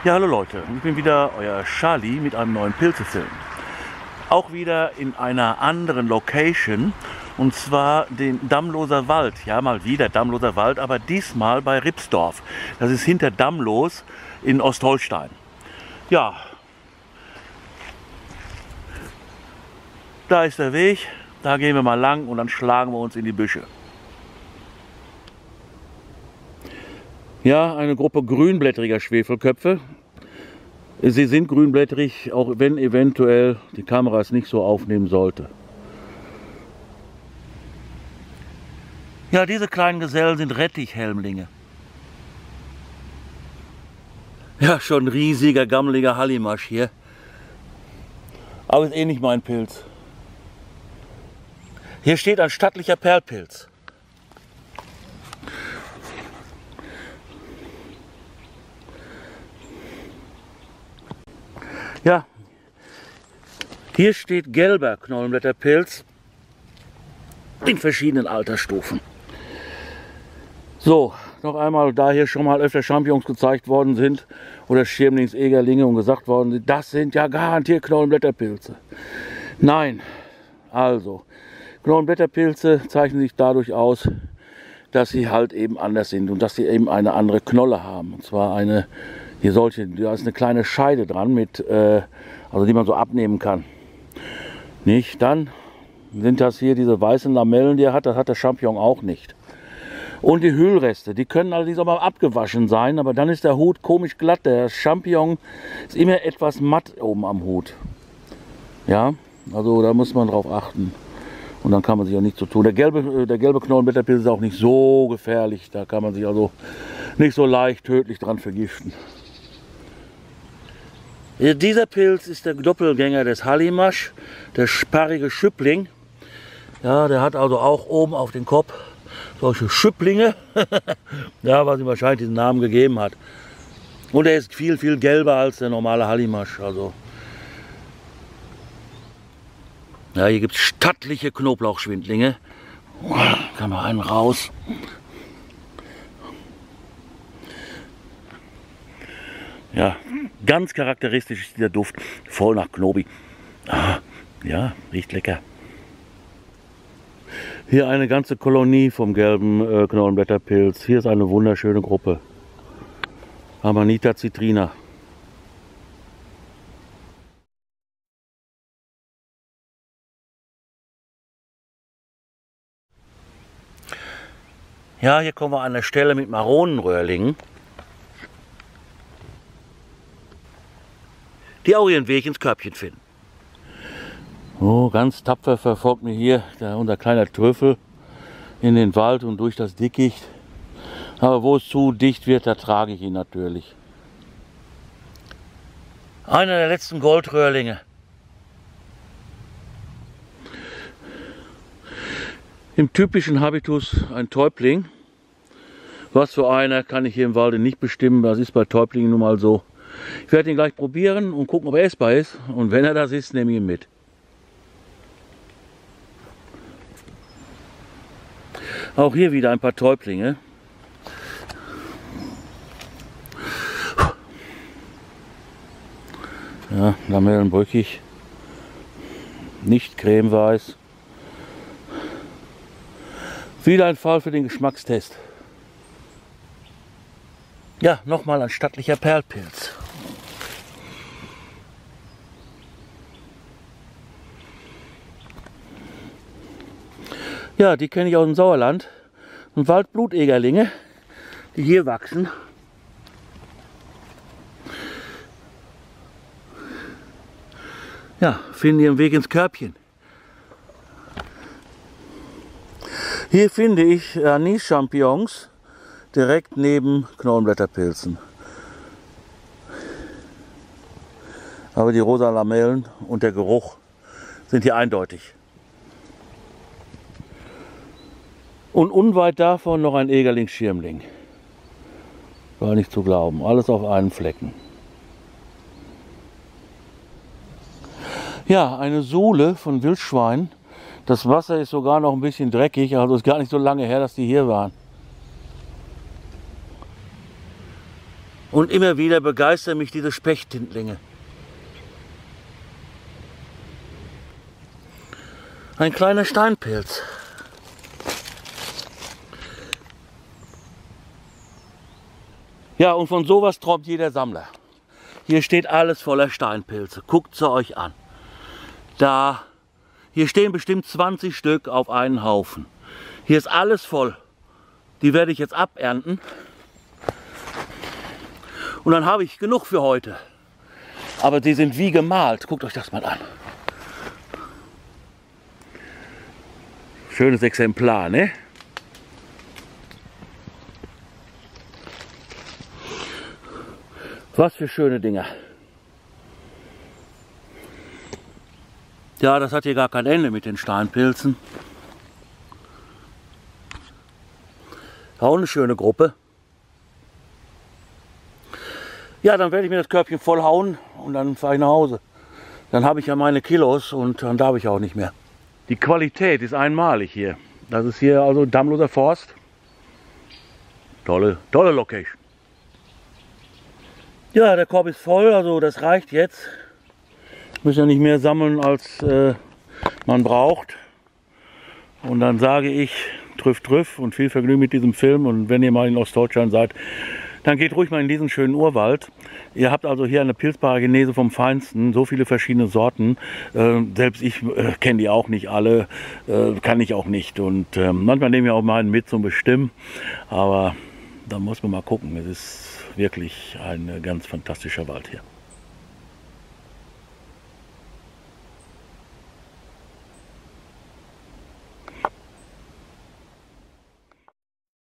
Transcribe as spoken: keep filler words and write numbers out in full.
Ja, hallo Leute, ich bin wieder euer Charlie mit einem neuen Pilzefilm. Auch wieder in einer anderen Location, und zwar den Dammloser Wald. Ja, mal wieder Dammloser Wald, aber diesmal bei Ripsdorf. Das ist hinter Dammlos in Ostholstein. Ja, da ist der Weg, da gehen wir mal lang und dann schlagen wir uns in die Büsche. Ja, eine Gruppe grünblättriger Schwefelköpfe. Sie sind grünblättrig, auch wenn eventuell die Kamera es nicht so aufnehmen sollte. Ja, diese kleinen Gesellen sind Rettichhelmlinge. Ja, schon ein riesiger, gammeliger Hallimasch hier. Aber ist eh nicht mein Pilz. Hier steht ein stattlicher Perlpilz. Ja, hier steht gelber Knollenblätterpilz in verschiedenen Altersstufen. So, noch einmal, da hier schon mal öfter Champignons gezeigt worden sind oder Schirmlingsegerlinge und gesagt worden sind, das sind ja garantiert Knollenblätterpilze. Nein, also Knollenblätterpilze zeichnen sich dadurch aus, dass sie halt eben anders sind und dass sie eben eine andere Knolle haben. Und zwar eine, hier solche, da ist eine kleine Scheide dran, mit, äh, also die man so abnehmen kann. Nicht? Dann sind das hier diese weißen Lamellen, die er hat, das hat der Champignon auch nicht. Und die Hüllreste, die können allerdings auch mal abgewaschen sein, aber dann ist der Hut komisch glatt. Der Champignon ist immer etwas matt oben am Hut. Ja, also da muss man drauf achten. Und dann kann man sich auch nicht so tun. Der gelbe, der gelbe Knollenblätterpilz ist auch nicht so gefährlich. Da kann man sich also nicht so leicht tödlich dran vergiften. Dieser Pilz ist der Doppelgänger des Hallimasch, der sparrige Schüppling. Ja, der hat also auch oben auf den Kopf solche Schüpplinge, ja, was ihm wahrscheinlich diesen Namen gegeben hat. Und er ist viel, viel gelber als der normale Hallimasch. Also. Ja, hier gibt es stattliche Knoblauchschwindlinge. Kann man einen raus. Ja, ganz charakteristisch ist dieser Duft, voll nach Knobi. Ah, ja, riecht lecker. Hier eine ganze Kolonie vom gelben äh, Knollenblätterpilz. Hier ist eine wunderschöne Gruppe. Amanita citrina. Ja, hier kommen wir an der Stelle mit Maronenröhrlingen, die auch ihren Weg ins Körbchen finden. Oh, ganz tapfer verfolgt mir hier der, unser kleiner Trüffel in den Wald und durch das Dickicht. Aber wo es zu dicht wird, da trage ich ihn natürlich. Einer der letzten Goldröhrlinge. Im typischen Habitus ein Täubling. Was für einer, kann ich hier im Walde nicht bestimmen. Das ist bei Täublingen nun mal so. Ich werde ihn gleich probieren und gucken, ob er essbar ist. Und wenn er das ist, nehme ich ihn mit. Auch hier wieder ein paar Täublinge. Ja, lamellenbrüchig. Nicht cremeweiß. Wieder ein Fall für den Geschmackstest. Ja, nochmal ein stattlicher Perlpilz. Ja, die kenne ich aus dem Sauerland. Und Waldblutegerlinge, die hier wachsen. Ja, finden ihren Weg ins Körbchen. Hier finde ich Anis-Champignons direkt neben Knollenblätterpilzen. Aber die rosa Lamellen und der Geruch sind hier eindeutig. Und unweit davon noch ein Egerlingsschirmling. War nicht zu glauben, alles auf einen Flecken. Ja, eine Suhle von Wildschwein. Das Wasser ist sogar noch ein bisschen dreckig, also ist gar nicht so lange her, dass die hier waren. Und immer wieder begeistern mich diese Spechttintlinge. Ein kleiner Steinpilz. Ja, und von sowas träumt jeder Sammler. Hier steht alles voller Steinpilze. Guckt sie euch an. Da, hier stehen bestimmt zwanzig Stück auf einen Haufen. Hier ist alles voll. Die werde ich jetzt abernten. Und dann habe ich genug für heute. Aber die sind wie gemalt. Guckt euch das mal an. Schönes Exemplar, ne? Was für schöne Dinger. Ja, das hat hier gar kein Ende mit den Steinpilzen. Auch eine schöne Gruppe. Ja, dann werde ich mir das Körbchen voll hauen und dann fahre ich nach Hause. Dann habe ich ja meine Kilos und dann darf ich auch nicht mehr. Die Qualität ist einmalig hier. Das ist hier also Dammloser Forst. Tolle, tolle Location. Ja, der Korb ist voll, also das reicht jetzt. Ich muss ja nicht mehr sammeln, als äh, man braucht. Und dann sage ich, trüff, trüff und viel Vergnügen mit diesem Film. Und wenn ihr mal in Ostdeutschland seid, dann geht ruhig mal in diesen schönen Urwald. Ihr habt also hier eine Pilzparagenese vom Feinsten, so viele verschiedene Sorten. Äh, selbst ich äh, kenne die auch nicht alle, äh, kann ich auch nicht. Und äh, manchmal nehme ich auch mal einen mit zum Bestimmen. Aber da muss man mal gucken. Es ist wirklich ein ganz fantastischer Wald hier.